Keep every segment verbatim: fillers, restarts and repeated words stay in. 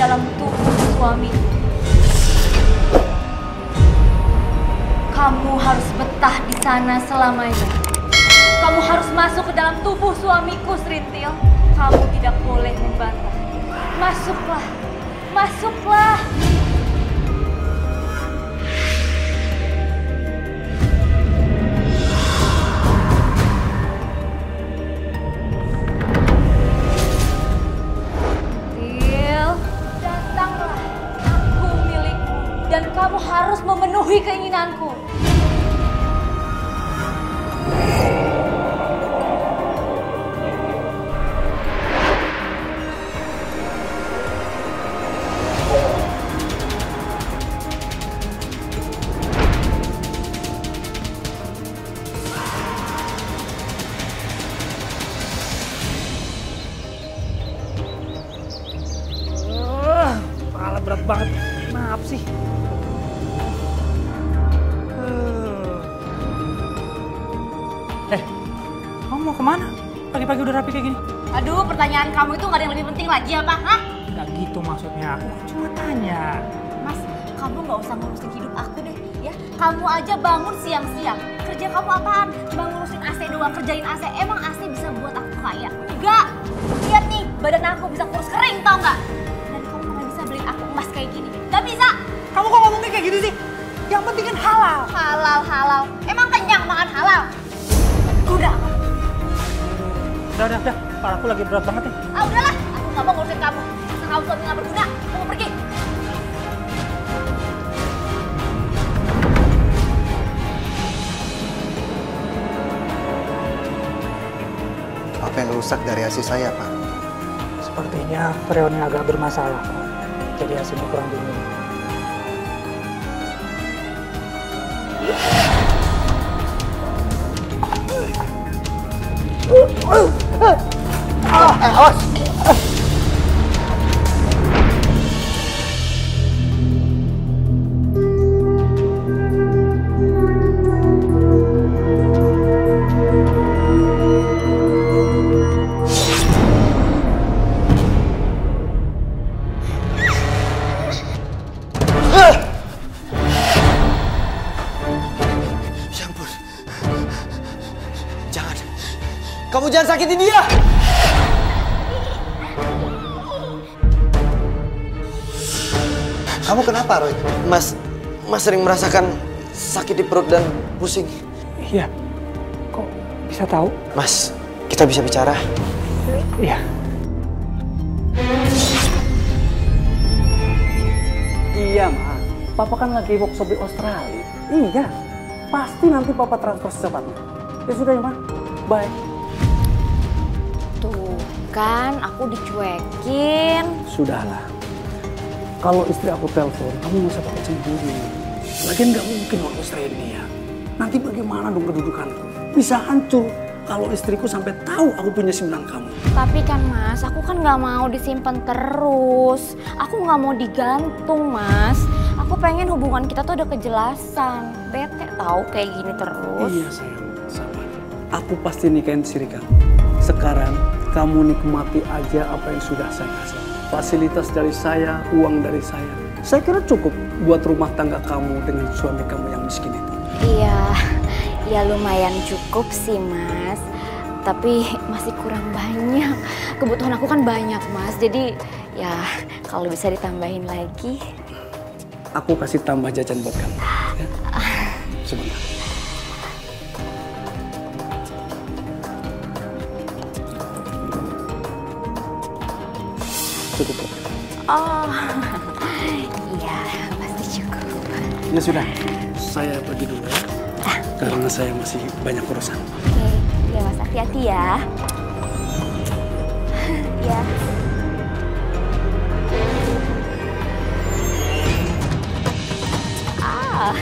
dalam tubuh suamiku. Kamu harus betah di sana selamanya. Kamu harus masuk ke dalam tubuh suamiku, Serintil. Kamu tidak boleh membantah. Masuklah, masuklah. Dan kamu harus memenuhi keinginanku. Uh, kepala berat banget. Maaf sih. Eh, kamu mau kemana? Pagi-pagi udah rapi kayak gini. Aduh, pertanyaan kamu itu gak ada yang lebih penting lagi apa? Hah? Gak gitu maksudnya, aku cuma tanya. Mas, kamu gak usah ngurusin hidup aku deh, ya. Kamu aja bangun siang-siang. Kerja kamu apaan? Cuma ngurusin A C doang, kerjain A C. Emang A C bisa buat aku kaya? Enggak! Lihat nih, badan aku bisa kurus kering, tau gak? Dan kamu gak bisa beliin aku emas kayak gini. Gak bisa! Kamu kok ngomongnya kayak gitu sih? Yang penting kan halal. Halal, halal. Emang kenyang makan halal? Udah. Udah, udah, udah. Kepalaku lagi berat banget nih. Ah, udahlah. Aku gak mau ngurusin kamu. Kamu suami gak berguna. Kamu pergi. Apa yang rusak dari hasil saya, Pak? Sepertinya freonnya agak bermasalah, Pak. Jadi hasilnya kurang dingin. Eh, awas! Ya ampun. Jangan. Kamu jangan sakitin dia! Kamu kenapa, Roy? Mas, Mas sering merasakan sakit di perut dan pusing. Iya. Kok bisa tahu? Mas, kita bisa bicara? Iya. Iya, Ma. Papa kan lagi workshop di Australia. Iya. Pasti nanti Papa transfer secepatnya. Ya sudah ya, Ma. Bye. Tuh kan, aku dicuekin. Sudahlah. Kalau istri aku telepon, kamu nggak usah pakai cemburu. Lagian nggak mungkin waktu serahin dia. Nanti bagaimana dong kedudukanku? Bisa hancur kalau istriku sampai tahu aku punya simpenan kamu. Tapi kan Mas, aku kan nggak mau disimpan terus. Aku nggak mau digantung, Mas. Aku pengen hubungan kita tuh ada kejelasan. Bete tahu kayak gini terus. Iya sayang, sabar. Aku pasti nikahin si Rika. Sekarang kamu nikmati aja apa yang sudah saya kasih. Fasilitas dari saya, uang dari saya. Saya kira cukup buat rumah tangga kamu dengan suami kamu yang miskin itu. Iya, ya lumayan cukup sih Mas. Tapi masih kurang banyak. Kebutuhan aku kan banyak Mas. Jadi ya kalau bisa ditambahin lagi. Aku kasih tambah jajan buat kamu. Ya? Sebentar. Cukup. Oh, iya pasti cukup. Ya sudah, saya pergi dulu ya. Ah. Karena saya masih banyak urusan. Oke, ya Mas hati-hati ya. Ya. Ah.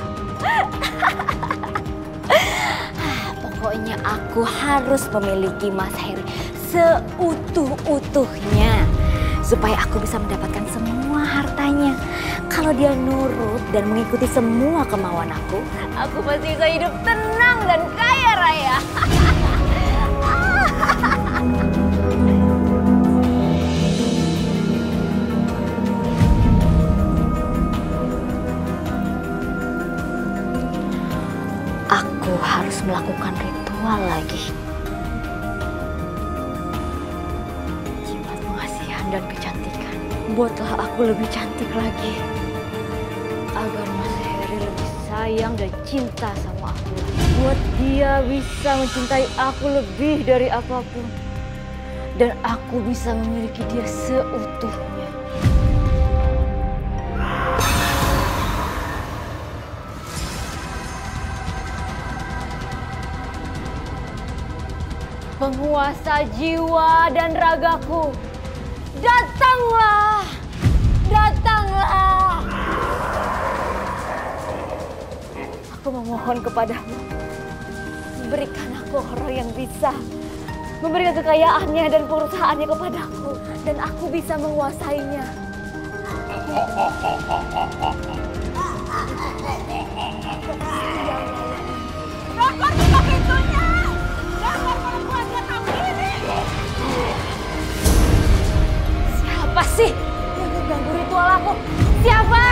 Pokoknya aku harus memiliki Mas Heri seutuh-utuhnya. Supaya aku bisa mendapatkan semua hartanya. Kalau dia nurut dan mengikuti semua kemauan aku, aku pasti bisa hidup tenang dan kaya raya. melakukan ritual lagi. Jimat pengasihan dan kecantikan, buatlah aku lebih cantik lagi. Agar Mas Heri lebih sayang dan cinta sama aku. Buat dia bisa mencintai aku lebih dari apapun. Dan aku bisa memiliki dia seutuhnya. Penguasa jiwa dan ragaku, datanglah, datanglah. Aku memohon kepadamu, berikan aku orang yang bisa memberikan kekayaannya dan perusahaannya kepadaku, dan aku bisa menguasainya. Rakor, buka pintunya! Jangan perempuannya kamu ini! Siapa sih yang mengganggu ritual aku? Siapa?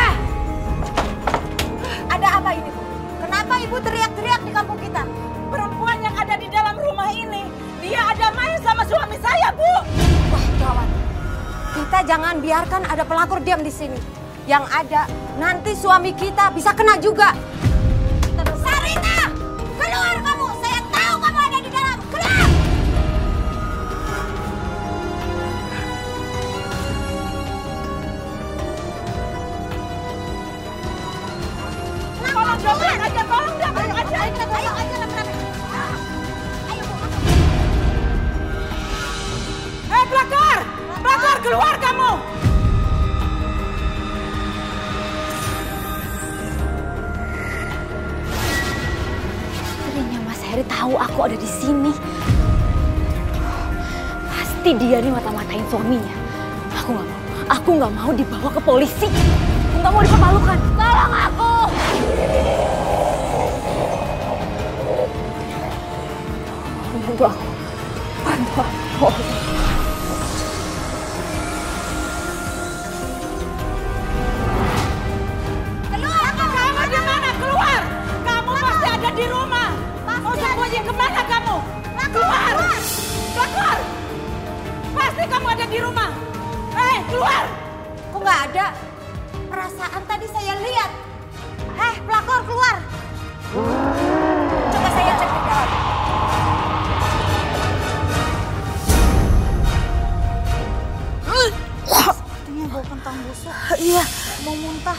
Ada apa ini, Bu? Kenapa Ibu teriak-teriak di kampung kita? Perempuan yang ada di dalam rumah ini, dia ada main sama suami saya, Bu. Wah, gawat. Kita jangan biarkan ada pelakor diam di sini. Yang ada, nanti suami kita bisa kena juga. Sarita! Keluar kamu! Saya tahu kamu ada di dalam. Keluar! Tolong dobrak aja, tolong dobrak aja. Ayo, ayo, ayo, ayo, Bu. Hei, pelakor! Pelakor, keluar kamu! Istrinya Mas Heri tahu aku ada di sini. Pasti dia nih mata-matain suaminya. Aku nggak mau. Aku nggak mau dibawa ke polisi. Aku nggak mau dipermalukan. Tolong aku. Bantu aku. Bantu aku. Keluar! Kamu di mana? Keluar! Kamu pasti ada di rumah. Mau sembunyi kemana kamu? Keluar! Pelakor! Pasti kamu ada di rumah. Hei, keluar! Kok nggak ada? Perasaan tadi saya lihat. Hei, pelakor, keluar! Coba saya cek di dalam. Sepertinya bau kentang busuk. Iya, mau muntah.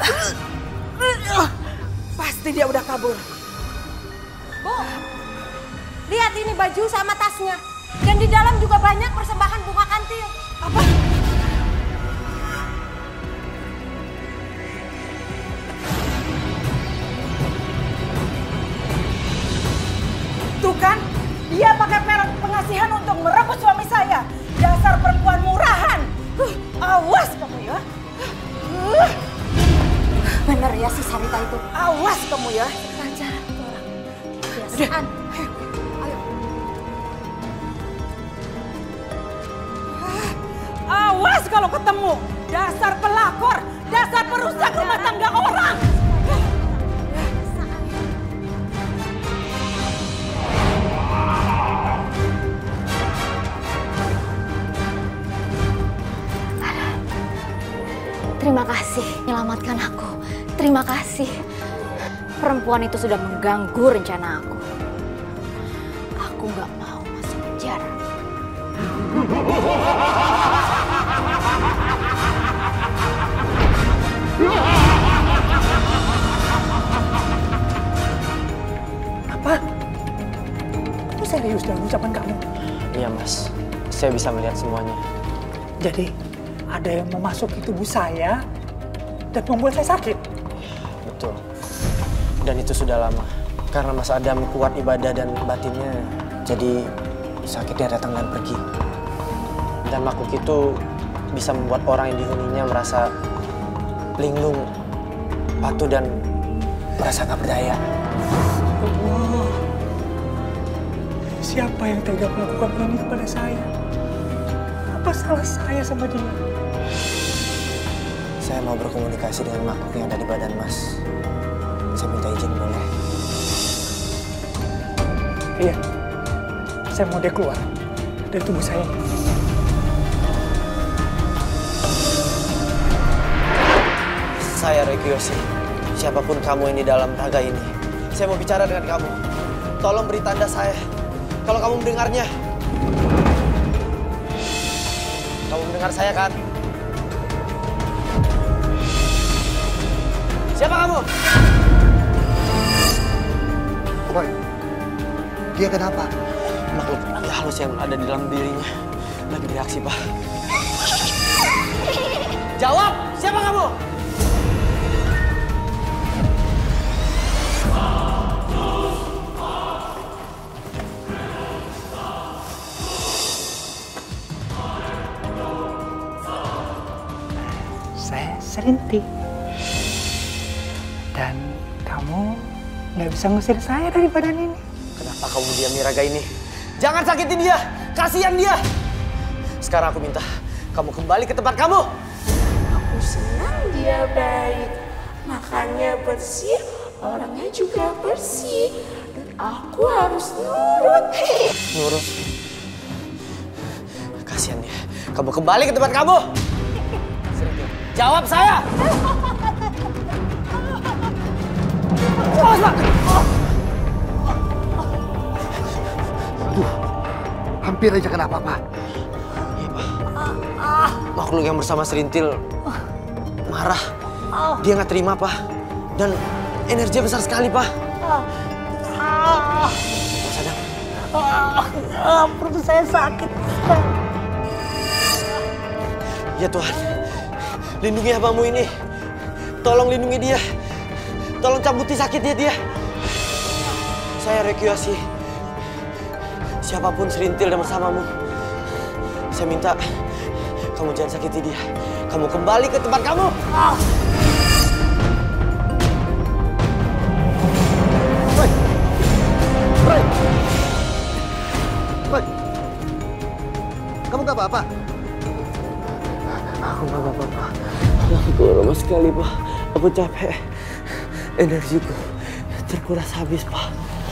Pasti dia udah kabur. Bu, lihat ini baju sama tasnya. Dan di dalam juga banyak persembahan bunga kantil. Apa? Tuh kan, dia pakai merek pengasihan untuk merebut suami saya. Dasar perempuan murahan. Huh, awas kamu ya. Huh. Bener ya si Sarita itu. Awas kamu ya. Raja, orang. Kebiasaan. Ayo. Awas kalau ketemu. Dasar pelakor. Dasar perusak rumah tangga orang. Terima kasih, menyelamatkan aku. Terima kasih. Perempuan itu sudah mengganggu rencana aku. Aku nggak mau masuk penjara. Apa? Kamu serius dalam ucapan kamu? Iya, Mas. Saya bisa melihat semuanya. Jadi, ada yang mau masuk ke tubuh saya dan membuat saya sakit. Betul. Dan itu sudah lama. Karena Mas Adam kuat ibadah dan batinnya, jadi sakitnya datang dan pergi. Dan makhluk itu bisa membuat orang yang dihuninya merasa linglung, patuh, dan merasa gak berdaya. Allah. Siapa yang tega melakukan ini kepada saya? Apa salah saya sama dia? Saya mau berkomunikasi dengan makhluk yang ada di badan Mas. Saya minta izin boleh? Iya, saya mau dia keluar dari tubuh saya. Saya Rekiyoshi. Siapapun kamu yang di dalam raga ini, saya mau bicara dengan kamu. Tolong beri tanda saya kalau kamu mendengarnya. Kamu mendengar saya kan? Siapa kamu? Boy, dia kenapa? Makhluk halus yang ada di dalam dirinya lagi bereaksi, Pak. Jawab, siapa kamu? Saya Serintil. Dan kamu nggak bisa ngusir saya dari badan ini. Kenapa kamu diami raga ini? Jangan sakitin dia! Kasihan dia! Sekarang aku minta kamu kembali ke tempat kamu! Aku senang dia baik, makannya bersih, orangnya juga bersih. Dan aku harus nurut. Nurut? Kasihan dia. Kamu kembali ke tempat kamu! Jawab saya! Aduh, hampir aja kena apa-apa. Iya, Pak. Makhluk yang bersama Serintil marah. Dia nggak terima, Pak. Dan energinya besar sekali, Pak. Mas Adam. Perut saya sakit. Ya Tuhan, lindungi hambamu ini. Tolong lindungi dia. Tolong cabuti sakitnya dia. Saya Rekiyoshi. Siapapun Serintil dan bersamamu, saya minta kamu jangan sakiti dia. Kamu kembali ke tempat kamu. Ah. Boy! Boy! Boy! Kamu gak apa-apa? Aku gak apa-apa, Pak. Aku lemas sekali, Pak. Aku capek. Energiku terkuras habis, Pak.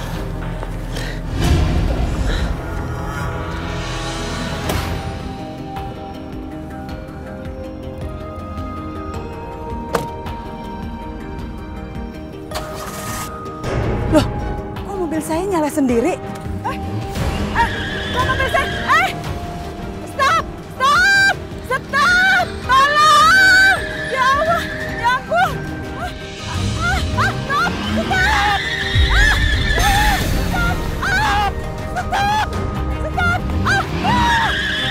Loh, kok mobil saya nyala sendiri? Eh, eh, kok mobil saya? Eh, stop, stop, stop, tolong! Ya Allah, ya ampun! Ah, ah, ah, stop, stop! Ah, ah, stop, ah, stop, stop, ah, ah,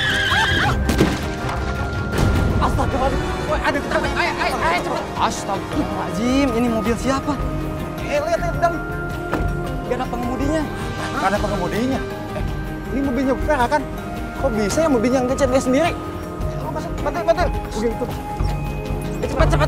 ah. Astagfirullahaladzim. Woi, ada kita. Ayo, ayo, ayo, cepet. Astagfirullahaladzim, ini mobil siapa? Eh, lihat, lihat, dan gak ada pengemudinya. Gak ada pengemudinya. Eh, ini mobilnya Vera kan? Kok bisa ya mobilnya ngecet dia sendiri? Lo masuk, batil, batil. Begitu. Eh, cepat, cepat.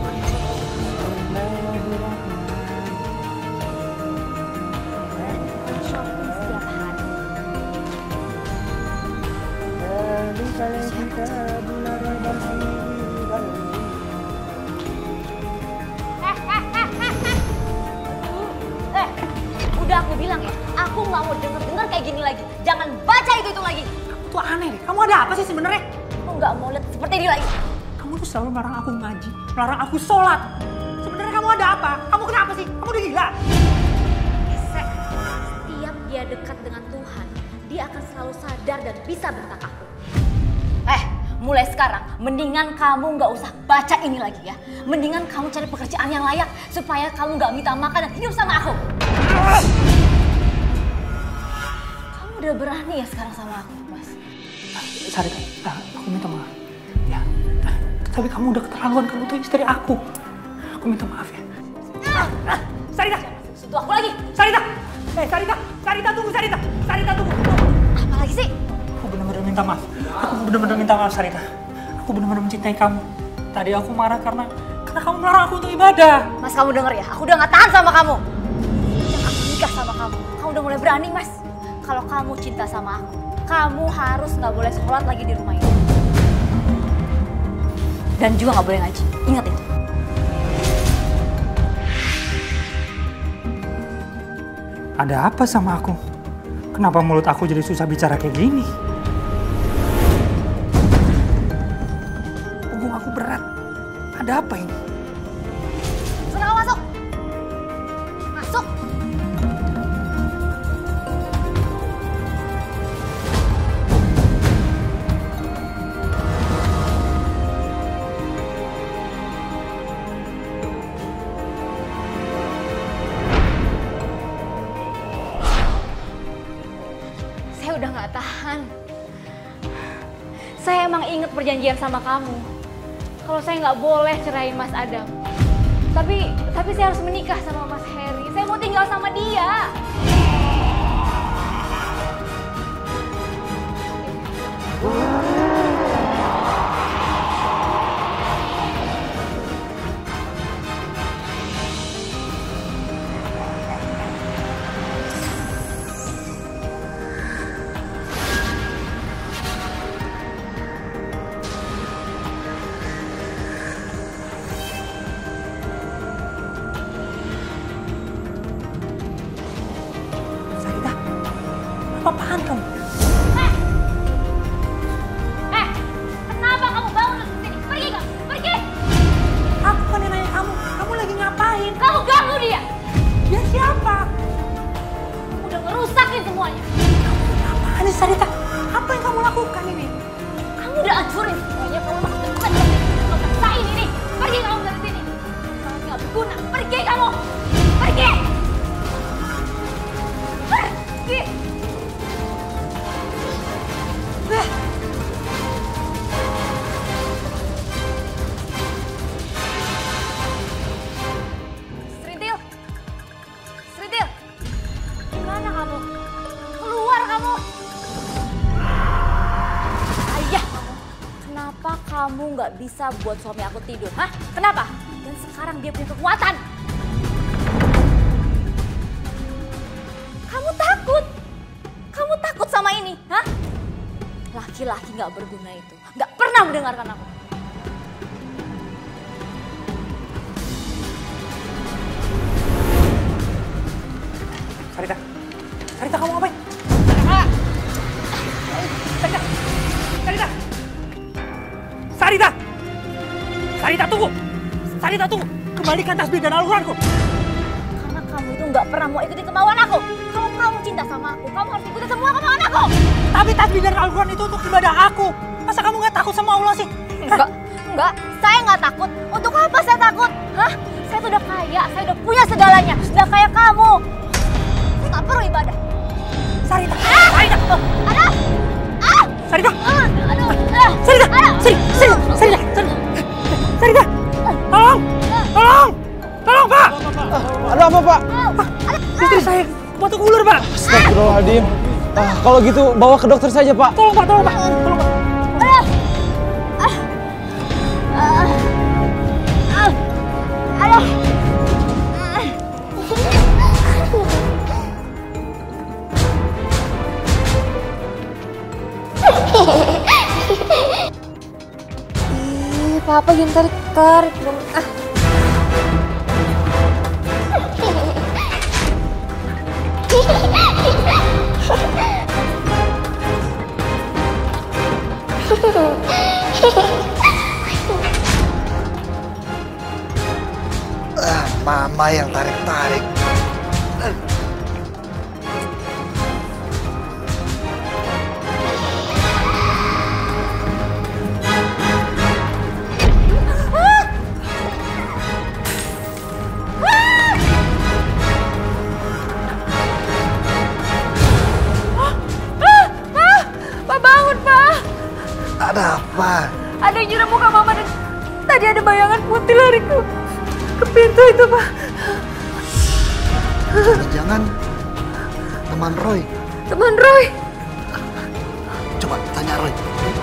Eh, udah aku bilang ya, aku nggak mau denger-denger kayak gini lagi. Jangan baca itu-itu lagi. Kamu tuh aneh deh. Kamu ada apa sih sebenarnya? Aku nggak mau lihat seperti ini lagi. Kamu tuh selalu melarang aku ngaji, melarang aku sholat. Sebenarnya kamu ada apa? Kamu kenapa sih? Kamu udah gila? Sek, setiap dia dekat dengan Tuhan, dia akan selalu sadar dan bisa bentak aku. Eh, mulai sekarang, mendingan kamu nggak usah baca ini lagi ya. Mendingan kamu cari pekerjaan yang layak supaya kamu nggak minta makan dan hidup sama aku. Kamu udah berani ya sekarang sama aku, Mas? Sarita, ah, aku minta maaf. Ya, tapi kamu udah keterlaluan. Kamu tuh istri aku. Aku minta maaf ya. Ah, Sarita! Sentuh aku lagi. Sarita! Eh, Sarita! Sarita tunggu, Sarita! Sarita tunggu! Apa lagi sih? Aku benar-benar minta maaf. Aku benar-benar minta maaf, Sarita. Aku benar-benar mencintai kamu. Tadi aku marah karena karena kamu melarang aku untuk ibadah. Mas, kamu denger ya? Aku udah gak tahan sama kamu. Sejak aku nikah sama kamu, kamu udah mulai berani, Mas. Kalau kamu cinta sama aku, kamu harus gak boleh sholat lagi di rumah ini. Dan juga gak boleh ngaji. Ingat itu. Ada apa sama aku? Kenapa mulut aku jadi susah bicara kayak gini? Punggung aku berat. Ada apa ini? Sana kamu masuk. Masuk. Saya udah nggak tahan. Saya emang inget perjanjian sama kamu. Kalau saya nggak boleh ceraiin Mas Adam. Tapi, tapi saya harus menikah sama Mas Heri. Saya mau tinggal sama dia. Sarita, apa-apaan kamu? Eh, eh, kenapa kamu bangun dari sini? Pergi kamu, pergi. Aku kan yang nanya kamu, kamu lagi ngapain? Kamu ganggu dia. Dia siapa? Kamu udah ngerusakin semuanya. Apaan sih Sarita? Apa yang kamu lakukan ini? Kamu udah hancurin semuanya. Kamu emang depan kamu rasain ini. Pergi kamu dari sini. Kamu nggak berguna. Pergi kamu. Pergi. Pergi. Eh. Serintil. Serintil. Mana kamu? Keluar kamu. Ayah kamu. Kenapa kamu nggak bisa buat suami aku tidur? Hah? Kenapa? Dan sekarang dia punya kekuatan. Kamu takut? Kamu takut sama ini? Hah? Laki-laki nggak berguna itu nggak pernah mendengarkan aku. Sarita, Sarita kamu ngapain? Sarita, Sarita, Sarita, Sarita tunggu, Sarita tunggu, kembalikan tasbih dan Al-Quranku. Karena kamu itu nggak pernah mau ikutin kemauan aku. Kalau kamu cinta sama aku, kamu harus ikutin semua kemauan aku. Tapi tasbih dan Al-Quran itu untuk ibadah aku. Masa kamu nggak takut sama Allah sih? Enggak, enggak, saya nggak takut. Untuk apa saya takut? Hah? Saya tuh udah kaya, saya udah punya segalanya. Sudah kayak kamu. Saya nggak perlu ibadah. Sarita, Ah! Sarita, Aduh! Ah! Sarita, Ah! Aduh! Ah! Sarita, Aduh! Sarita, Sarita, Sarita, Sarita, Sarita, tolong, tolong, tolong Pak. Ada apa, Pak? Istri saya batuk ulur Pak. Astagfirullahaladzim. Ah, kalau gitu bawa ke dokter saja, Pak. Tolong Pak, tolong Pak, tolong Pak. Aduh! Ah! Ah! Ah! Aduh! Ih, Papa yang tarik-tarik dong. Ah. Ah, Mama yang tarik-tarik. Pak bangun, Pak! Ada apa? Ada yang nyuruh muka Mama dan tadi ada bayangan putih lari ke, ke pintu itu, Pak. Jangan teman Roy. Teman Roy. Coba tanya Roy.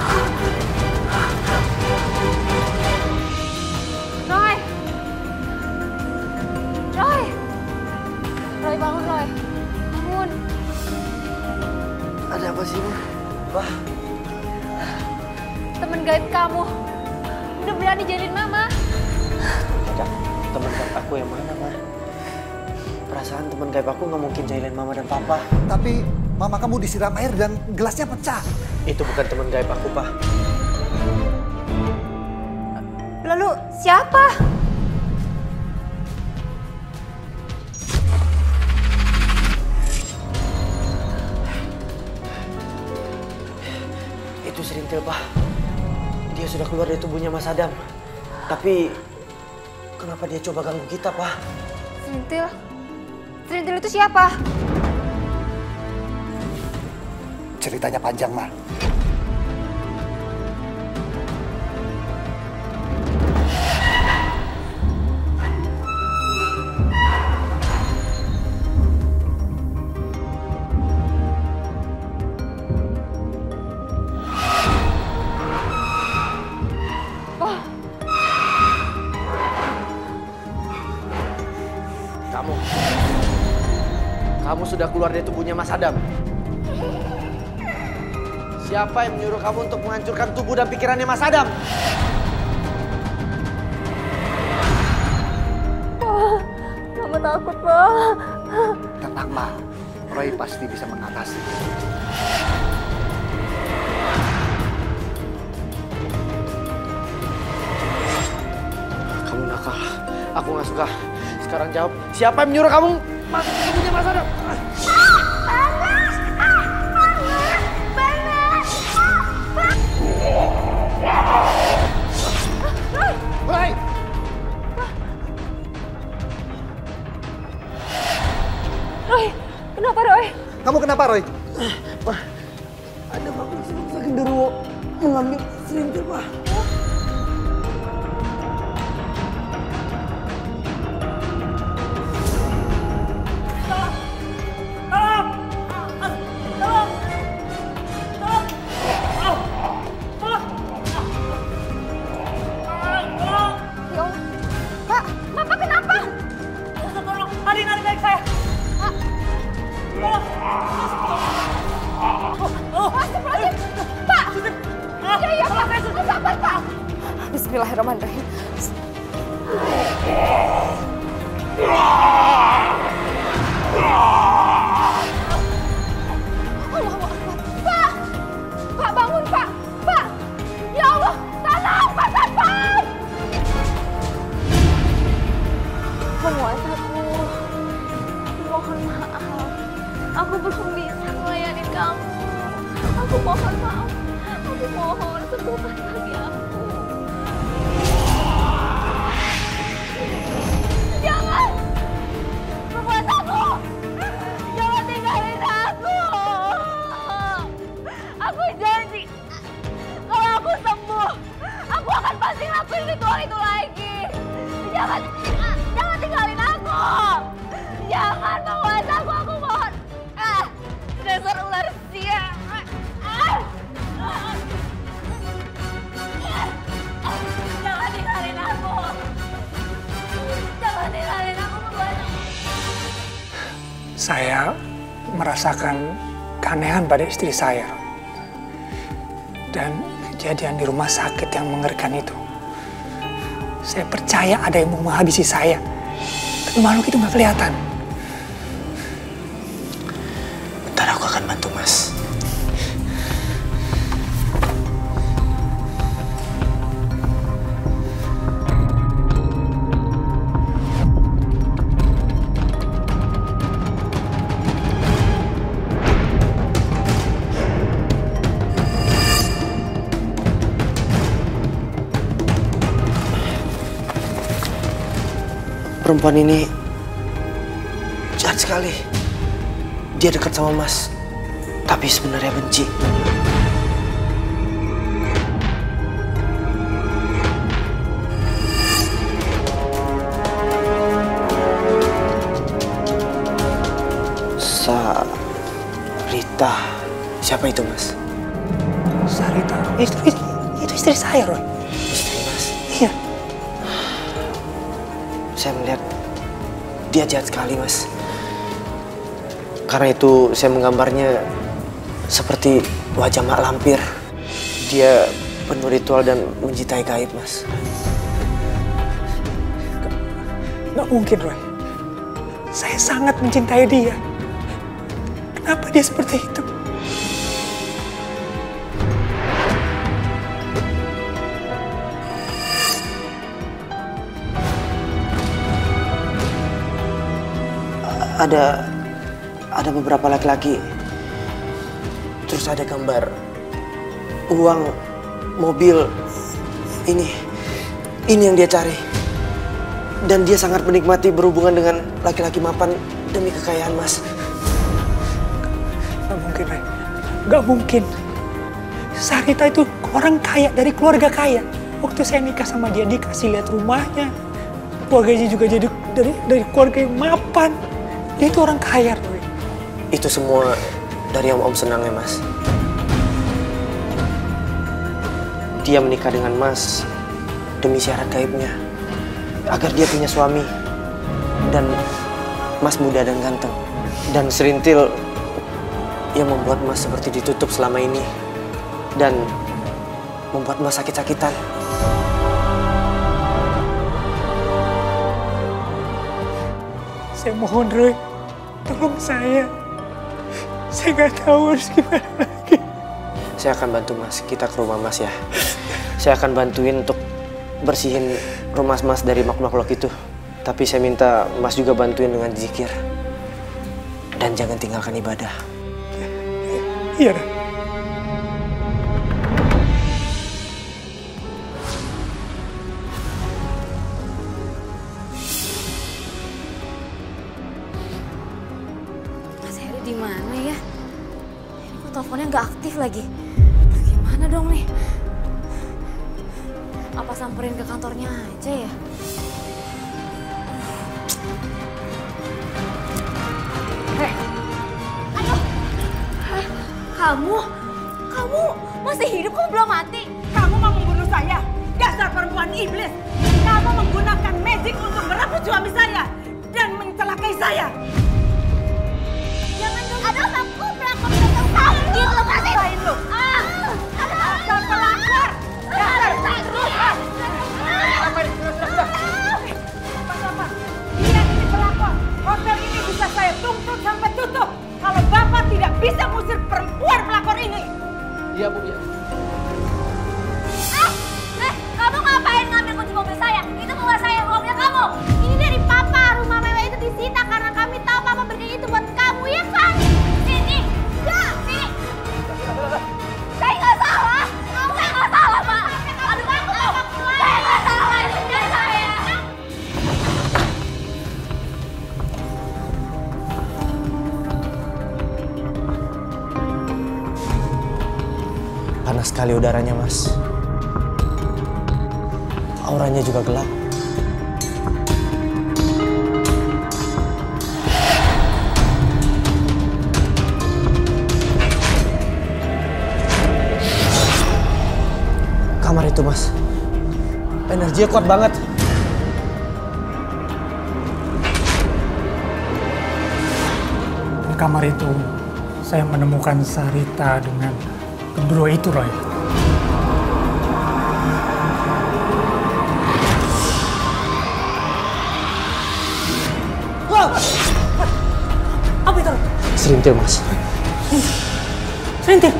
Roy. Roy. Roy bangun, Roy. Bangun. Ada apa sih, Bu? Wah, Temen gaib kamu udah berani jadiin Mama. Tidak, teman gaib aku yang mana, Ma? Perasaan teman gaib aku nggak mungkin jahilin Mama dan Papa. tapi Mama kamu disiram air dan gelasnya pecah. Itu bukan teman gaib aku, Pak. Lalu siapa? Itu Serintil, Pak. Dia sudah keluar dari tubuhnya Mas Adam. Tapi kenapa dia coba ganggu kita, Pak? Serintil? Serintil itu siapa? Ceritanya panjang, Ma. Kamu, kamu sudah keluar dari tubuhnya Mas Adam. Siapa yang menyuruh kamu untuk menghancurkan tubuh dan pikirannya Mas Adam? Pak, Mama takut, Pak. Tenang, Ma. Roy pasti bisa mengatasi. Kamu nakal. Aku nggak suka. Sekarang jawab, siapa yang menyuruh kamu masuk ke tubuhnya Mas Adam? Roy! Roy, kenapa Roy? Kamu kenapa, Roy? Ada makhluk sakit genderuwo mengambil Serintil, Pak. Bismillahirrahmanirrahim. Allahu Akbar. Pak! Pak, bangun, Pak! Pak! Ya Allah, tolong, Pak Satpam! Penguasaku, mohon maaf. Aku belum bisa melayani kamu. Aku mohon maaf. Aku mohon, sembuhkan lagi aku. Jangan! Penguasaku! Jangan tinggalin aku! Aku janji, kalau aku sembuh, aku akan pasti lakuin ritual itu lagi. Jangan, jangan tinggalin aku! Jangan, penguasaku, aku mohon. Ah, dasar ular siang. Ah, ah. Jangan tinggalin aku! Jangan tinggalin aku, penguasaku! Saya merasakan keanehan pada istri saya. Dan kejadian di rumah sakit yang mengerikan itu. Saya percaya ada yang mau menghabisi saya. Tapi makhluk itu nggak kelihatan. Bentar, aku akan bantu, Mas. Perempuan ini jahat sekali. Dia dekat sama Mas, tapi sebenarnya benci. Sarita, siapa itu, Mas? Sarita, itu, itu, itu istri saya, Roy. Istri Mas? Iya. Saya melihat dia jahat sekali, Mas. Karena itu saya menggambarnya seperti wajah mak lampir. Dia penuh ritual dan mencintai gaib, Mas. Gak, gak mungkin, Roy. Saya sangat mencintai dia. Kenapa dia seperti itu? Ada ada beberapa laki-laki. Terus ada gambar uang, mobil. Ini ini yang dia cari. Dan dia sangat menikmati berhubungan dengan laki-laki mapan demi kekayaan, Mas. Gak mungkin, Ray. Gak mungkin. Sarita itu orang kaya, dari keluarga kaya. Waktu saya nikah sama dia, dikasih lihat rumahnya. Keluarganya juga jadi dari dari keluarga yang mapan. Dia itu orang kaya, Roy. Itu semua dari yang Om senang ya, Mas. Dia menikah dengan Mas demi syarat gaibnya. Agar dia punya suami. Dan Mas muda dan ganteng. Dan serintil yang membuat Mas seperti ditutup selama ini. Dan membuat Mas sakit-sakitan. Saya mohon, Roy. Tolong saya. Saya nggak tahu harus gimana lagi. Saya akan bantu Mas. Kita ke rumah Mas ya. Saya akan bantuin untuk bersihin rumah Mas dari makhluk-makhluk itu. Tapi saya minta Mas juga bantuin dengan zikir. Dan jangan tinggalkan ibadah. Iya, Roy. Di mana ya? Ini kok teleponnya nggak aktif lagi? Gimana dong nih? Apa samperin ke kantornya aja ya? Hei, aduh, Hah? kamu, kamu masih hidup? Kamu belum mati? Kamu mau membunuh saya? Dasar perempuan iblis! Kamu menggunakan magic untuk merebut suami saya dan mencelakai saya. Jangan dong. Aduh, aku pelakor terus kamu gitu lepasin. Lain lu. Ah, Dasar pelakor. Dasar terus. Bapak-bapak, dia ini pelakor. Hotel ini bisa saya tuntut sampai tutup kalau Bapak tidak bisa mengusir perempuan pelakor ini. Iya, Bu, ya. Eh, eh, kamu ngapain ngambil kunci mobil saya? Itu bukan saya, mobilnya kamu. Ini dari Papa, rumah mewah itu disita karena kami tahu Papa berikan itu buat kamu, ya kan? Sini, enggak, sini. Saya nggak salah, kamu saya nggak salah, Pak. Aduh, aku saya nggak salah, itu dari saya. Panas sekali udaranya, Mas. Auranya juga gelap. Kamar itu, Mas. Energinya kuat banget. Di kamar itu, saya menemukan Sarita dengan kedua itu, Roy. Apa itu? Serintil, Mas. Serintil.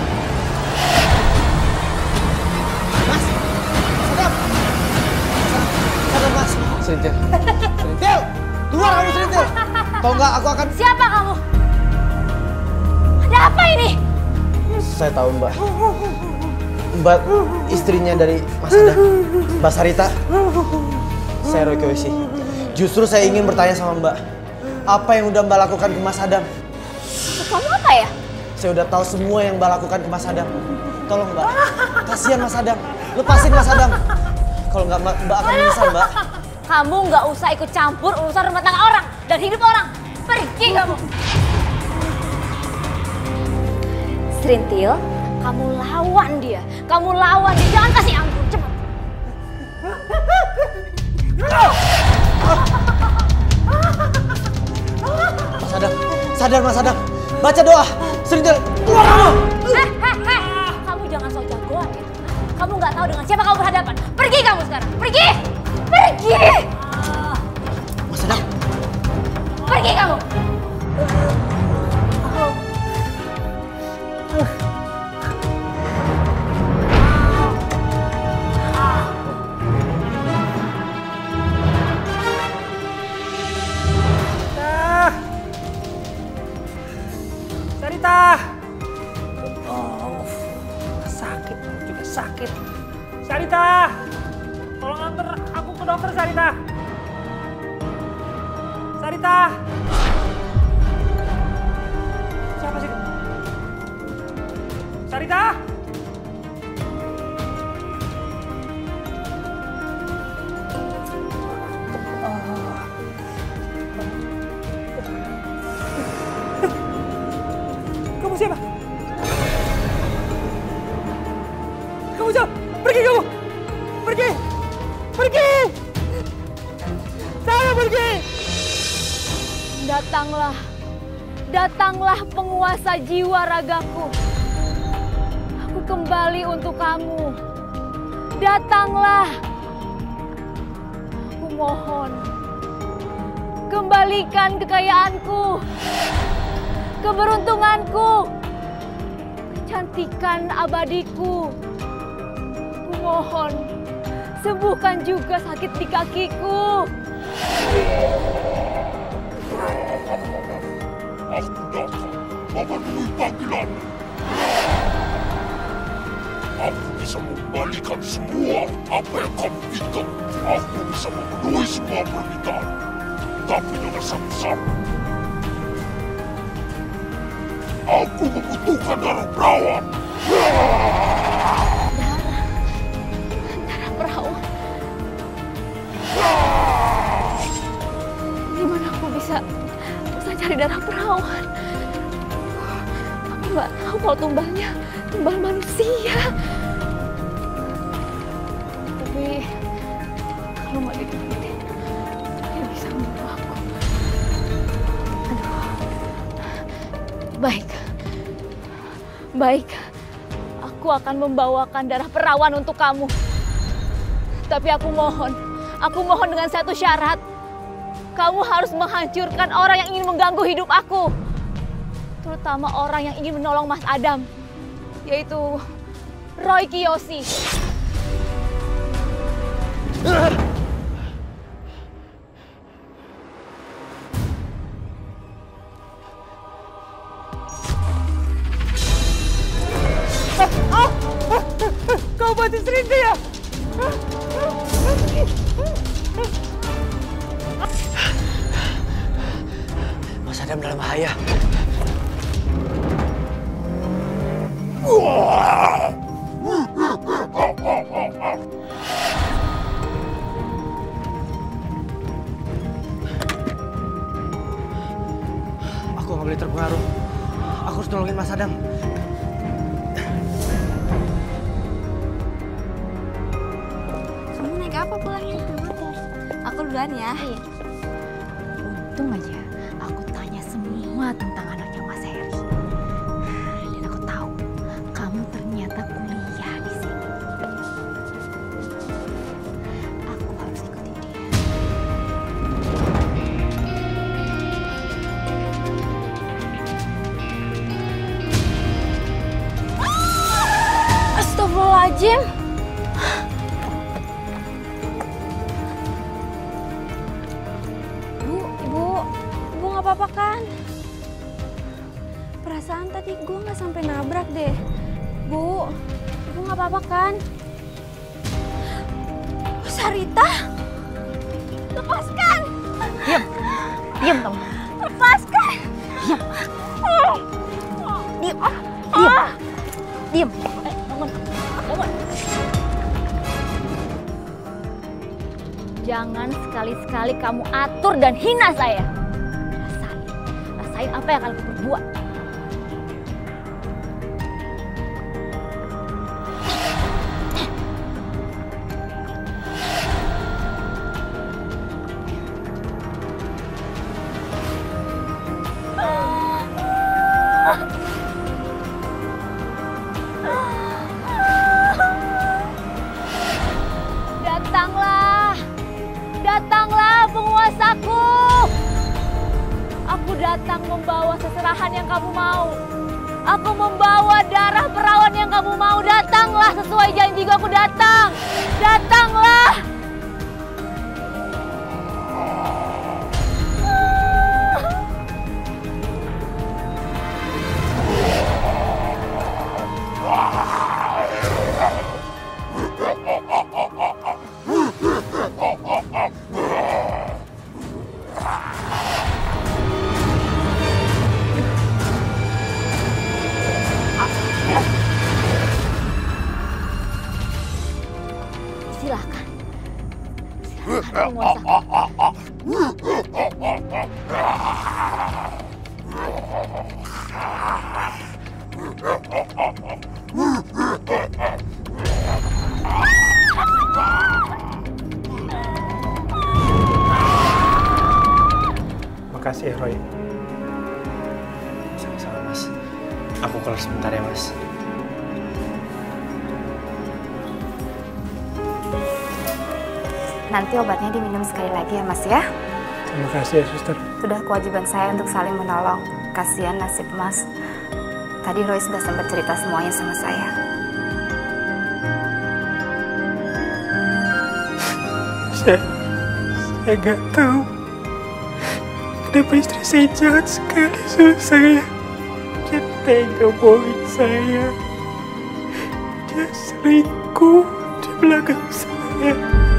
Mas, sadar. Sadar, Mas. Serintil. Serintil! Keluar kamu, Serintil! Tahu nggak, aku akan... Siapa kamu? Ada apa ini? Saya tahu, Mbak. Mbak istrinya dari Mas Adam, Mbak Sarita. Saya Roy Kewesi. Justru saya ingin bertanya sama Mbak. Apa yang udah Mbak lakukan ke Mas Adam? Kamu apa ya? Saya udah tahu semua yang Mbak lakukan ke Mas Adam. Tolong, Mbak. Kasihan Mas Adam. Lepasin Mas Adam. Kalau nggak, Mbak, Mbak akan menyesal, Mbak. Kamu nggak usah ikut campur urusan rumah tangga orang dan hidup orang. Pergi kamu. Serintil, kamu lawan dia. Kamu lawan dia. Jangan kasih ampun. Cepat. Mas Adam, sadar Mas Adam. Baca doa. Serintil, keluar kamu. Heh, heh, heh. Kamu jangan sok jagoan ya. Kamu nggak tahu dengan siapa kamu berhadapan. Pergi kamu sekarang. Pergi. Pergi. Mas Adam. Pergi kamu. Oh, sakit. Sarita, tolong antar aku ke dokter, Sarita. Sarita. Siapa sih? Sarita. Kamu siapa? Kamu siapa? Pergi kamu! Pergi! Pergi! Saya pergi! Datanglah, datanglah penguasa jiwa ragaku. Aku kembali untuk kamu. Datanglah. Aku mohon, kembalikan kekayaanku, keberuntunganku, kecantikan abadiku. Aku mohon, sembuhkan juga sakit di kakiku. Aku datang memenuhi panggilan. Aku bisa mengembalikan semua apa yang kamu minta. Aku bisa memenuhi semua permintaan. Tapi dengan satu syarat. Aku membutuhkan darah perawan. Darah, darah perawan. Gimana aku bisa, bisa cari darah perawan? Aku nggak tahu kalau tumbalnya, tumbal manusia. Tapi kalau mau diturutin, dia bisa membunuh aku. Aduh. Baik, baik. Aku akan membawakan darah perawan untuk kamu. Tapi aku mohon, aku mohon dengan satu syarat. Kamu harus menghancurkan orang yang ingin mengganggu hidup aku. Terutama orang yang ingin menolong Mas Adam. Yaitu Roy Kiyoshi. Kau masih sering ya? Mas Adam dalam bahaya. Aku nggak boleh terpengaruh. Aku harus nolongin Mas Adam. Kamu naik apa pulangnya? Aku duluan ya. Iya. Untung aja aku tanya semua tentang anaknya Mas Heri. Dan aku tahu kamu ternyata kuliah di sini. Aku harus ikutin dia. Astagfirullahaladzim. Bu, ibu, ibu nggak apa-apa kan? Perasaan tadi gue nggak sampai nabrak deh. Bu, ibu nggak apa-apa kan? Sarita, lepaskan. Diam, diam kamu. Lepaskan. Diam. Diam, diam, diam. Eh, bangun, bangun. Jangan sekali-sekali kamu atur dan hina saya. Rasain, rasain apa yang akan aku perbuat. Datanglah, datanglah penguasaku. Aku datang membawa seserahan yang kamu mau. Aku membawa darah perawan yang kamu mau. Datanglah sesuai janjiku, aku datang. Datanglah. Silahkan. Silahkan penguasa. Makasih ya, Roy. Sama-sama, Mas. Aku keluar sebentar ya, Mas. Nanti obatnya diminum sekali lagi ya, Mas ya. Terima kasih ya, Suster. Sudah kewajiban saya untuk saling menolong. Kasihan nasib Mas. Tadi Roy sudah sempat cerita semuanya sama saya. Saya, saya nggak tahu kenapa istri saya jahat sekali sama saya. Dia tega bohongin saya. Dia selingkuh di belakang saya.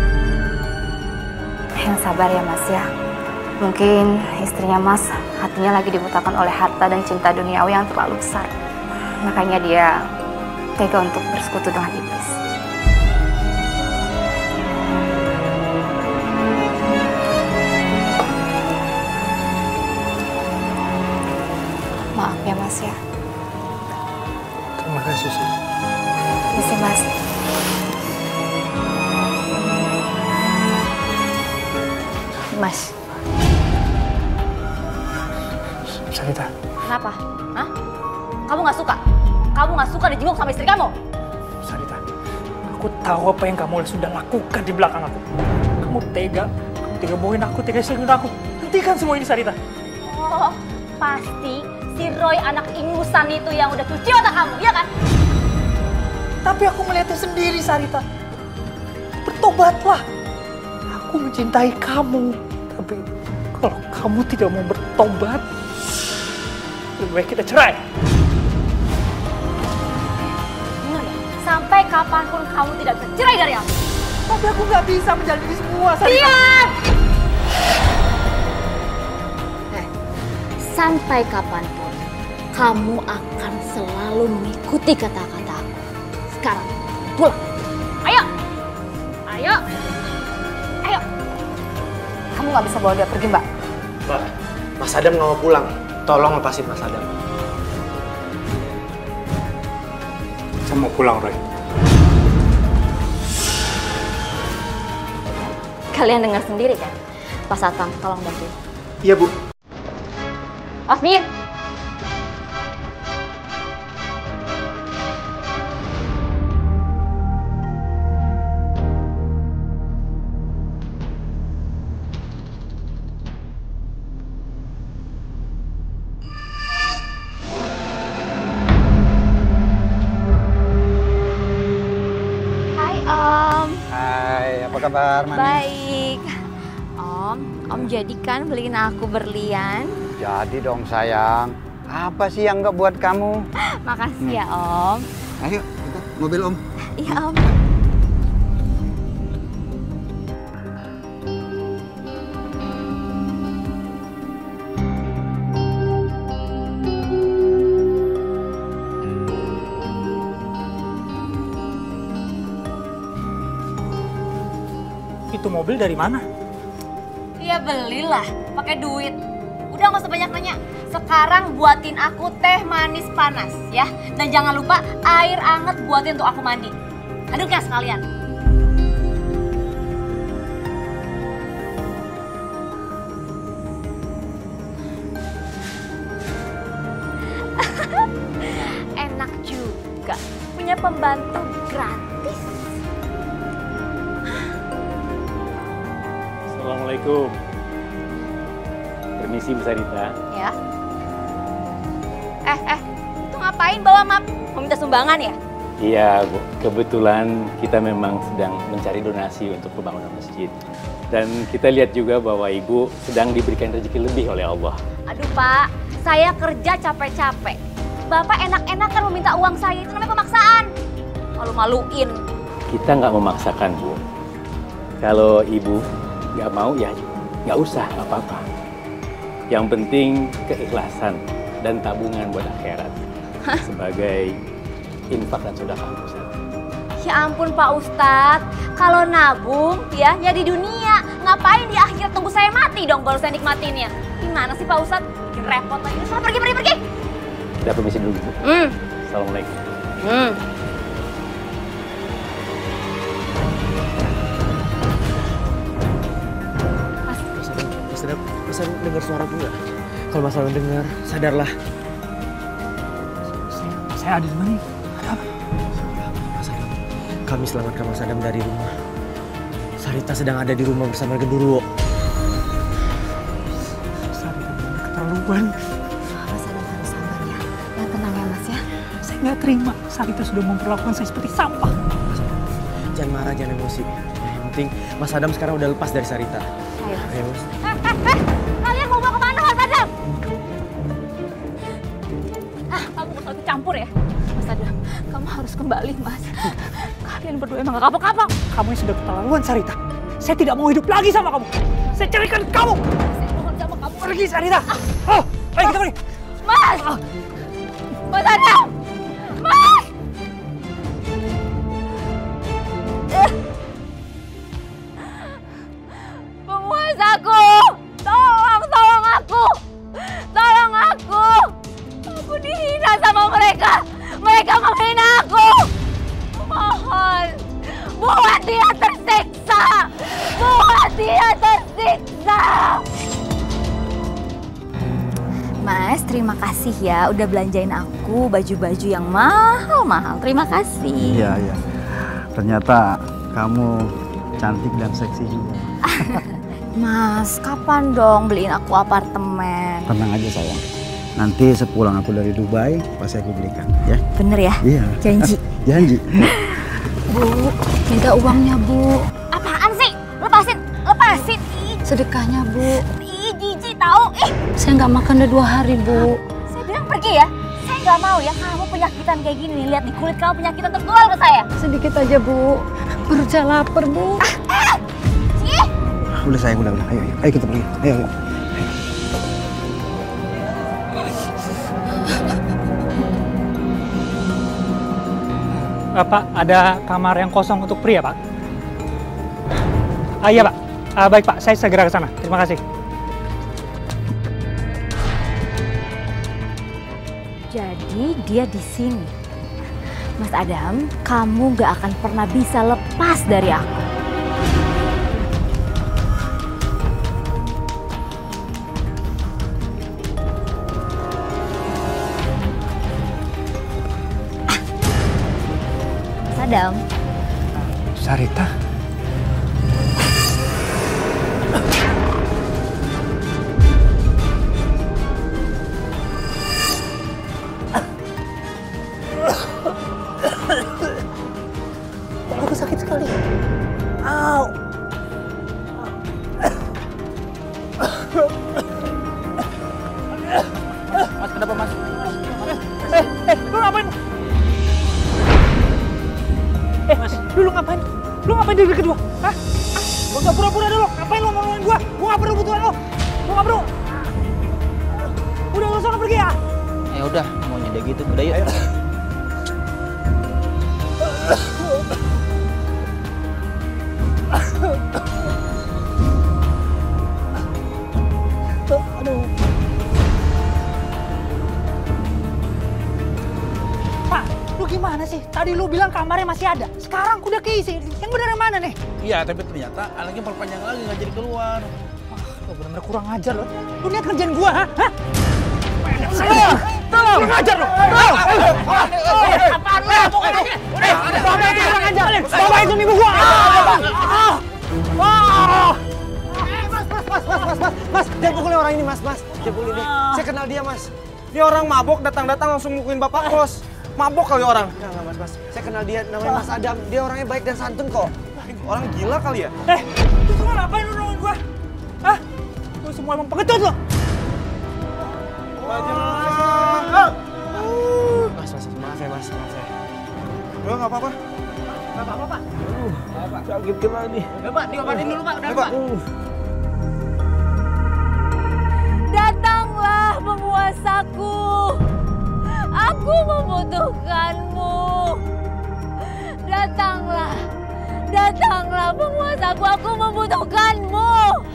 Yang sabar ya, Mas ya. Mungkin istrinya Mas hatinya lagi dibutakan oleh harta dan cinta duniawi yang terlalu besar. Makanya dia tega untuk bersekutu dengan iblis. Maaf ya, Mas ya. Terima kasih, Sus. Misi, Mas. Mas. Sarita. Kenapa? Hah? Kamu nggak suka? Kamu nggak suka dijenguk sama istri kamu? Sarita, aku tahu apa yang kamu sudah lakukan di belakang aku. Kamu tega, kamu tega bohongin aku, tega selingkuhin aku. Hentikan semua ini, Sarita. Oh, pasti si Roy anak ingusan itu yang udah cuci otak kamu, ya kan? Tapi aku melihatnya sendiri, Sarita. Bertobatlah. Aku mencintai kamu. Tapi kalau kamu tidak mau bertobat, lebih baik kita cerai. Ingat ya, sampai kapanpun kamu tidak bisa cerai dari aku. Tapi aku nggak bisa menjalani semua, Sarita. Diam! Eh, sampai kapanpun kamu akan selalu mengikuti kata-kata aku. Sekarang, pulang. Ayo! Ayo! Ayo! Kamu nggak bisa bawa dia pergi, Mbak. Mbak, Mas Adam nggak mau pulang. Tolong lepasin Mas Adam. Saya mau pulang, Roy. Kalian dengar sendiri kan? Pak Satpam, tolong bantu. Iya, Bu. Asmir! Apa kabar, Manis? Baik. Om, Om jadikan beliin aku berlian. Jadi dong, sayang. Apa sih yang nggak buat kamu? Makasih ya, Om. Ayo, kita mobil Om. Iya, Om. Itu mobil dari mana? Ya belilah, pakai duit. Udah nggak usah banyak nanya. Sekarang buatin aku teh manis panas ya. Dan jangan lupa air anget buatin untuk aku mandi. Aduk ya sekalian. Enak juga. Punya pembantu gratis. Assalamualaikum. Permisi Bu Sarita. Ya. Eh, eh, itu ngapain bawa map? Mau minta sumbangan ya? Iya Bu, kebetulan kita memang sedang mencari donasi untuk pembangunan masjid. Dan kita lihat juga bahwa Ibu sedang diberikan rezeki lebih oleh Allah. Aduh Pak, saya kerja capek-capek. Bapak enak-enakan meminta uang saya, itu namanya pemaksaan. Malu-maluin. Kita nggak memaksakan Bu. Kalau Ibu nggak mau ya nggak usah, nggak apa-apa. Yang penting keikhlasan dan tabungan buat akhirat. Hah? Sebagai infak dan sedekah. Ya ampun Pak Ustadz, Kalau nabung ya, ya di dunia. Ngapain di akhir tunggu saya mati dong baru saya nikmatinnya. Gimana sih Pak Ustadz? Bikin repot lagi. Soalnya pergi, pergi, pergi. Udah permisi dulu Bu. Hmm. Assalamualaikum. Hmm. Mas Adam, Mas Adam, Mas Adam dengar suara aku nggak? Kalau Mas Adam dengar, sadarlah. Saya, saya ada di mana? Ada apa? Mas Adam, kami selamatkan Mas Adam dari rumah. Sarita sedang ada di rumah bersama Gendurwo. Sarita benar keterlaluan. Mas Adam harus sabar ya. Yang tenang ya Mas ya. Saya nggak terima Sarita sudah memperlakukan saya seperti sampah. Jangan marah, jangan emosi. Yang penting Mas Adam sekarang udah lepas dari Sarita. Ayo. Ayo Mas. Eh, eh, eh. Kalian mau bawa kemana Mas Adam? Ah, kamu gak usah ikut campur ya. Mas Adam, kamu harus kembali Mas. Kalian berdua emang gak kapok-kapok. Kamu yang sudah keterlaluan Sarita. Saya tidak mau hidup lagi sama kamu. Saya ceraikan kamu. Saya mohon sama kamu. Pergi Sarita. Oh, ayo kita pergi. Mas! Mas Adam! Mas! Eh. Penguasaku! Tolong, tolong aku! Tolong aku! Aku dihina sama mereka! Mereka menghina aku! Mohon! Buat dia tersiksa! Buat dia tersiksa! Mas, terima kasih ya udah belanjain aku baju-baju yang mahal-mahal. Terima kasih. Iya, iya. Ternyata kamu cantik dan seksi juga. Mas, kapan dong beliin aku apartemen? Tenang aja sayang. Nanti sepulang aku dari Dubai, pasti aku belikan, ya. Bener ya? Iya. Janji. Janji. Bu, minta uangnya Bu. Apaan sih? Lepasin, lepasin. Ih, sedekahnya Bu. Ih, jijik tahu. Ih, saya nggak makan udah dua hari Bu. Saya bilang pergi ya. Saya nggak mau ya kamu penyakitan kayak gini. Lihat di kulit kamu penyakitan tertular ke saya. Sedikit aja Bu. Perut saya lapar Bu. Ah, eh, ih. Udah sayang, udah, udah. Ayo, ayo, ayo kita pergi. Ayo, ayo. Pak, ada kamar yang kosong untuk pria, Pak? Ah, iya, Pak. Ah, baik, Pak. Saya segera ke sana. Terima kasih. Jadi dia di sini. Mas Adam, kamu gak akan pernah bisa lepas dari aku. Adam. Sarita. Aku sakit sekali. Au. Mas, kenapa Mas? Eh, eh, lu ngapain? Eh, Mas, lu ngapain? Lu ngapain di kedua? Hah? Gak usah pura-pura dulu. Ngapain lu ngomongin gua? Gua gak perlu butuhan lu. Gua gak perlu. Udah, lu sana pergi ya. Ya udah, mau nyedek gitu. Udah yuk. Ayo. Aduh. Pak, lu gimana sih? Tadi lu bilang kamarnya masih ada. Sekarang udah keisi. Yang bener yang mana nih? Iya, tapi ternyata anaknya perpanjang lagi nggak jadi keluar. Wah, lu bener-bener kurang ajar lo. Lu niat kerjaan gua, ha? Hah? Tolong! Tolong! Kurang ajar lo! Tolong! Apaan lu? Udah, bapak itu kurang ajar! Bapak itu nipu gua! Ah! Ah! Mas, mas, mas, mas, mas, mas, mas, jangan pukul orang ini, mas, mas, jangan pukul ini. Saya kenal dia, mas. Dia orang mabok, datang-datang langsung mukulin bapak kos. Mabok kali orang. Enggak, enggak, mas, mas. Saya kenal dia, namanya Mas Adam. Dia orangnya baik dan santun kok. Orang gila kali ya? Eh, lu semua ngapain lu nolongin gua? Hah? Lu semua emang pengecut lo? Mas, mas, maaf ya, mas, maaf ya. Udah, nggak apa-apa. Nggak apa-apa, Pak. Sakit kena nih. Ya, Pak, diobatin dulu, Pak. Udah, Pak. Datanglah penguasaku. Aku membutuhkanmu. Datanglah. Datanglah. aku, aku membutuhkanmu.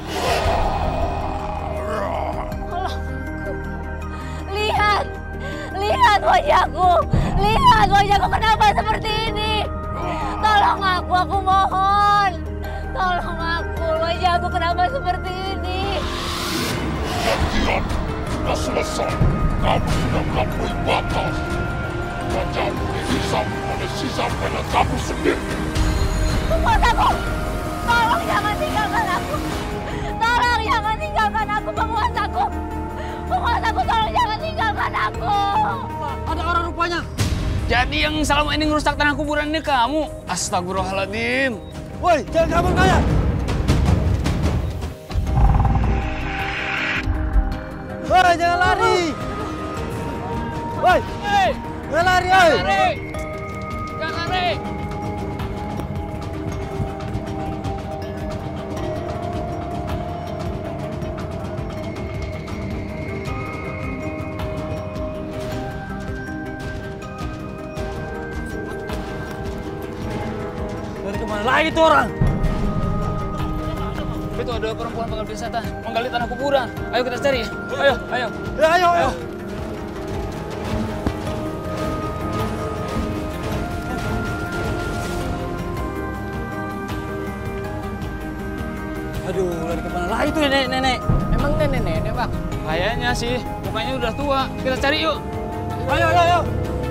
Lihat, lihat wajahku, lihat wajahku kenapa seperti ini? Tolong aku, aku mohon. Tolong aku, wajahku kenapa seperti ini? Latihan sudah selesai. Kamu sudah melampaui batas. Wajahmu dihisap oleh sisa pelet kamu sendiri. Penguasaku, tolong jangan tinggalkan aku. Tolong jangan tinggalkan aku, penguasaku. Penguasaku, tolong jangan tinggalkan aku. Ada orang rupanya. Jadi yang selama ini ngerusak tanah kuburan ini kamu? Astagfirullahaladzim. Woi, jangan kabur kalian. Woi, jangan lari. Woi, jangan lari, woi. Jangan lari. Jangan lari. Dari kemana lagi tuh orang? Itu ada perempuan pengabdi setan menggali tanah kuburan. Ayo kita cari. Ayo, ayo. Ya, ayo, ayo. Aduh, lari kemana lagi tuh nenek-nenek? Emang nenek-nenek, Bang? Kayaknya sih, mukanya udah tua. Kita cari yuk. Ayo, ayo, ayo.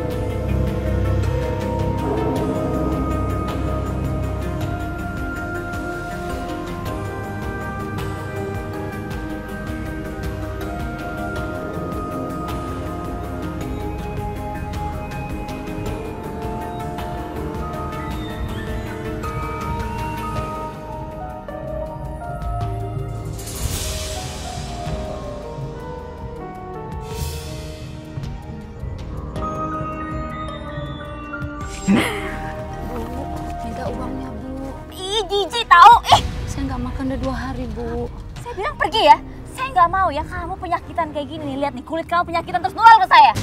Minta uangnya, Bu. Ih, jijik tahu. Ih, Saya nggak makan udah dua hari, Bu. saya bilang pergi ya. Saya nggak mau ya kamu penyakitan kayak gini nih. Lihat nih, kulit kamu penyakitan terus nular ke saya.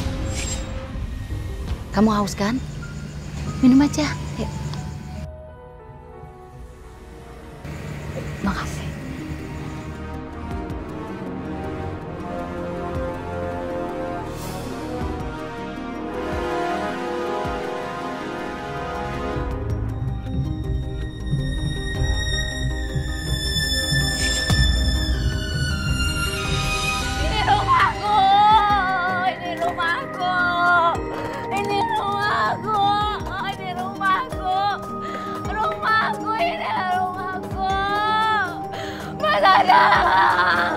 Kamu haus kan? Minum aja. Yuk. Makasih. Ini rumahku. Ini rumahku. Ini rumahku. Ini rumahku. Rumahku ini rumahku. Mas Adam.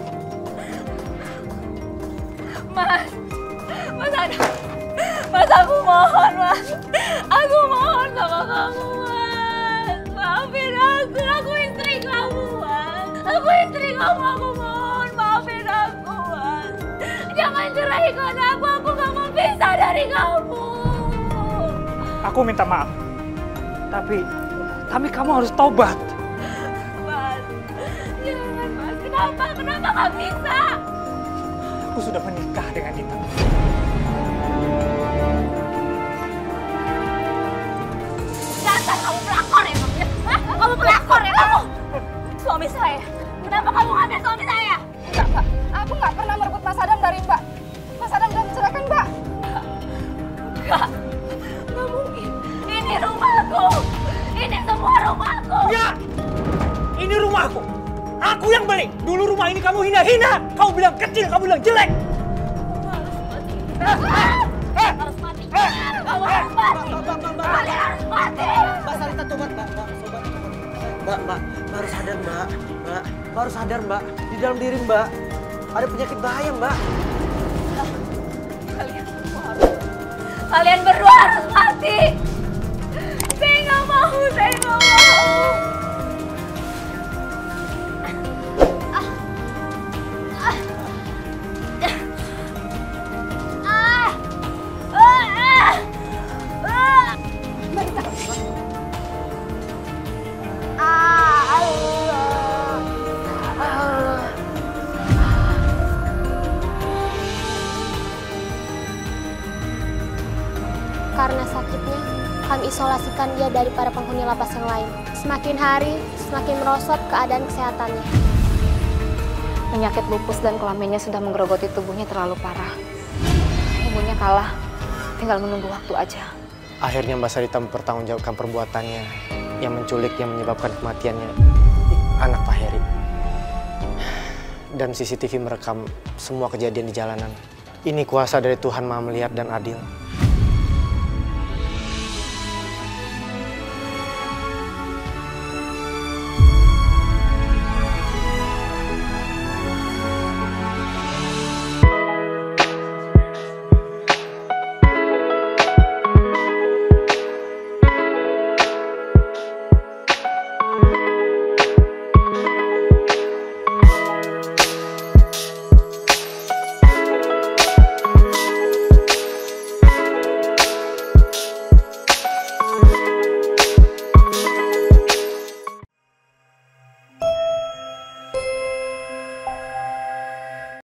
Mas. Mas Adam. Mas, aku mohon, Mas. Aku mohon sama kamu, Mas. Maafin aku. Aku istri kamu, Mas. Aku istri kamu. Aku mohon. Maafin aku, Mas. Jangan ceraikan aku. Aku gak mau pisah dari kamu. Aku minta maaf. Tapi, tapi kamu harus tobat. Mas. Jangan, Mas. Kenapa? Kenapa gak bisa? Aku sudah menikah dengan Dita. Dasar kamu pelakor ya, kamu ya? Hah? Kamu pelakor ya, kamu? Suami saya. Kenapa kamu ngambil suami saya? Enggak, Mbak. Aku nggak pernah merebut Mas Adam dari Mbak. Mas Adam udah menceraikan Mbak. Enggak. Nggak mungkin. Ini rumahku. Ini semua rumahku. Ya, ini rumahku. Aku yang beli. Dulu rumah ini kamu hina-hina. Kamu bilang kecil, kamu bilang jelek. Kamu harus mati. Kamu harus mati. Kalian harus mati. Mbak Sarita, tobat, Mbak. Mbak, sobat, tobat. Mbak, Mbak, Mbak harus sadar, Mbak. Mbak, Mbak harus sadar, Mbak. Di dalam diri Mbak ada penyakit bahaya, Mbak. Kalian semua harus. Kalian berdua harus mati. Saya nggak mau. Saya nggak mau. Karena sakitnya, menyelamatkan dia dari para penghuni lapas yang lain. Semakin hari, semakin merosot keadaan kesehatannya. Penyakit lupus dan kelaminnya sudah menggerogoti tubuhnya terlalu parah. Ibunya kalah, tinggal menunggu waktu aja. Akhirnya Mbak Sarita mempertanggungjawabkan perbuatannya yang menculik yang menyebabkan kematiannya anak Pak Heri. Dan C C T V merekam semua kejadian di jalanan. Ini kuasa dari Tuhan Maha Melihat dan Adil.